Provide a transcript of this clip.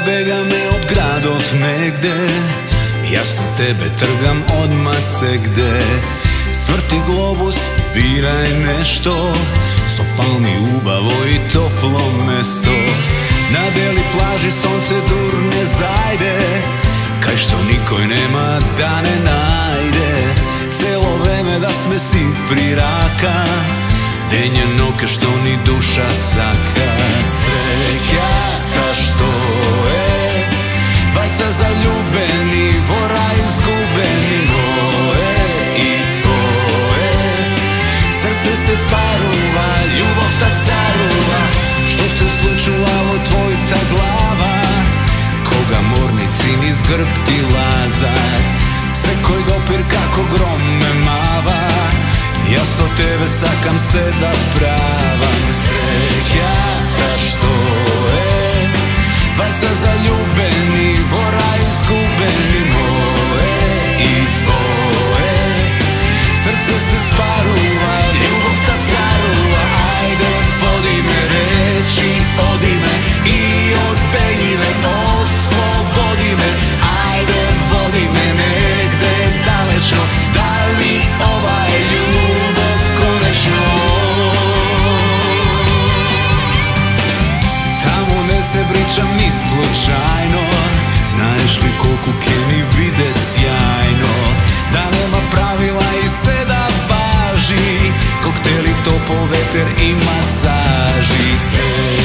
bega me od gradov negde, ja sa tebe trgam odmah se gde. Svrti globus, biraj nešto, sopal mi ubavo i toplo mesto. Na beli plaži sonce durne zajde, kaj što nikoj nema da ne najde. Celo vreme da sme si priraka, denje noke što ni duša saka. Srećata što je, dvajca zaljubeni, vora izgubeni, moje i tvoje. Srce se sparuva, ljubav ta caruva, što se slučuvalo tvoj ta glava. Koga mornici niz grb ti lazar, se koj dopir kako grom me mava. Ja sa tebe sakam se da pravam. Srećata što je, dvajca zaljubeni, vora izgubeni, moje i tvoje. Srce se sparuva, ljubav ta caruva. Ajde, vodi me reći, odi me i od beljive oslobodi me. Ajde, vodi me negde dalečno, daj mi ovaj ljubav konečno. Tamo ne se pričam ni slučajno, znaš li koliko Kenny vide sjajno. Da nema pravila i sve da važi, kokteli, topol veter i masaži.